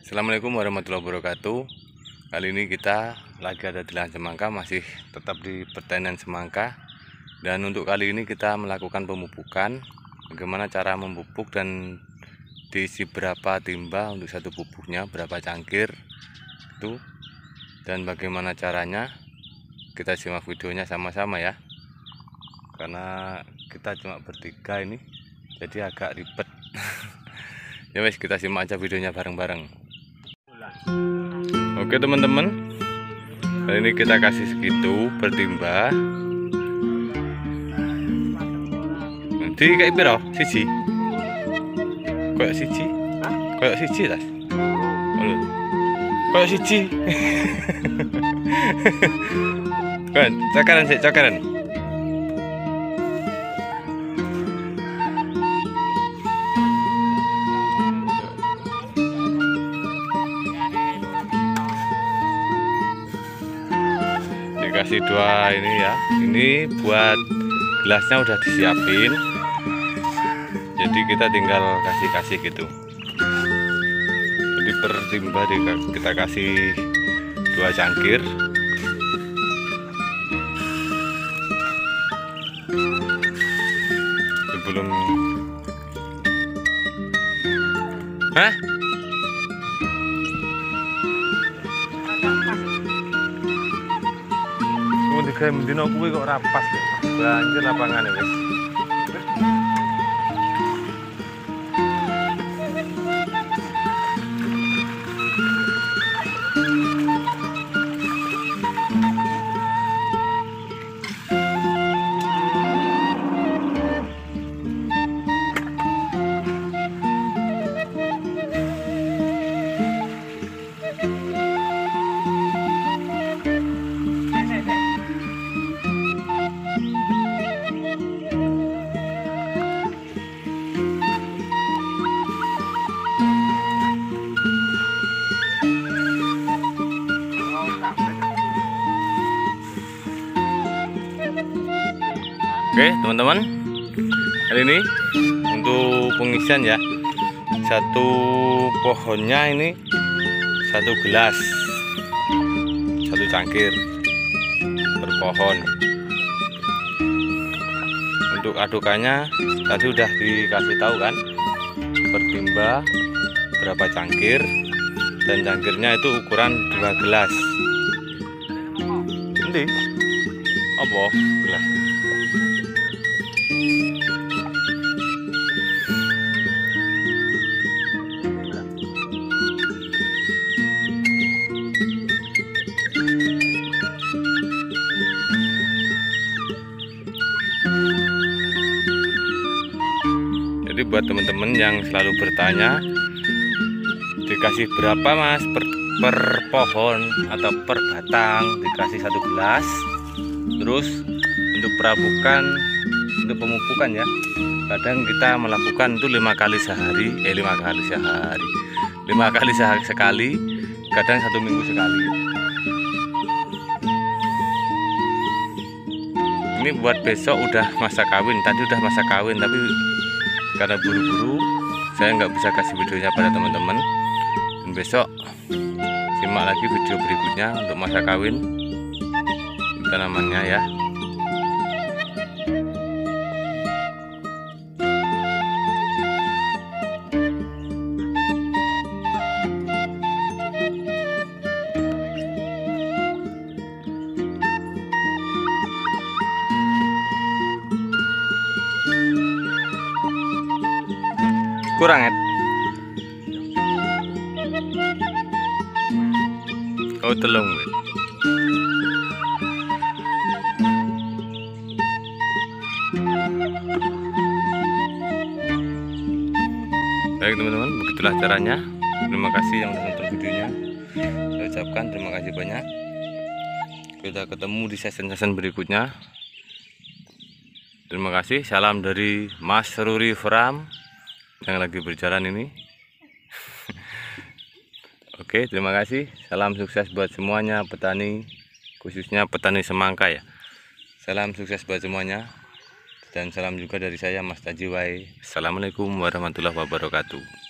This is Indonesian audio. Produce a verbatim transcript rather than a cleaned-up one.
Assalamualaikum warahmatullahi wabarakatuh. Kali ini kita lagi ada di lahan semangka, masih tetap di pertanian semangka. Dan untuk kali ini kita melakukan pemupukan. Bagaimana cara memupuk dan diisi berapa timba untuk satu pupuknya, berapa cangkir itu, dan bagaimana caranya. Kita simak videonya sama-sama ya, karena kita cuma bertiga ini jadi agak ribet. Ya wes, kita simak aja videonya bareng-bareng. Oke teman-teman, kali ini kita kasih segitu per timba. Nanti kayak piro? Siji. Kayak siji. Kayak siji tas. Kayak siji. Kan, cakaran sih, cakaran. Dikasih dua ini ya. Ini buat gelasnya udah disiapin. Jadi kita tinggal kasih-kasih gitu. Jadi per timba kita kasih dua cangkir. Sebelum Hah? Mau digawe mendino kuwi kok rapas lho. Banjir lapangane wis. Oke teman-teman, kali ini untuk pengisian ya, satu pohonnya ini satu gelas, satu cangkir per pohon. Untuk adukannya tadi udah dikasih tahu kan, per timba berapa cangkir, dan cangkirnya itu ukuran dua gelas. Nanti apa gelas? Jadi buat teman-teman yang selalu bertanya, dikasih berapa mas per, per pohon atau per batang, dikasih satu gelas. Terus untuk perabukan, untuk pemupukan ya, kadang kita melakukan itu lima kali sehari, eh lima kali sehari, lima kali sehari sekali, kadang satu minggu sekali. Ini buat besok udah masa kawin, tadi udah masa kawin, tapi karena buru-buru saya nggak bisa kasih videonya pada teman-teman. Dan besok simak lagi video berikutnya untuk masa kawin tanamannya ya. Kurang ya? Kau telung. Baik teman-teman, begitulah caranya. Terima kasih yang sudah nonton videonya. Saya ucapkan terima kasih banyak. Kita ketemu di season-season berikutnya. Terima kasih. Salam dari Mas Ruri Farm yang lagi berjalan ini. Oke, terima kasih. Salam sukses buat semuanya petani, khususnya petani semangka ya. Salam sukses buat semuanya. Dan salam juga dari saya Mas Tajiwai. Assalamualaikum warahmatullahi wabarakatuh.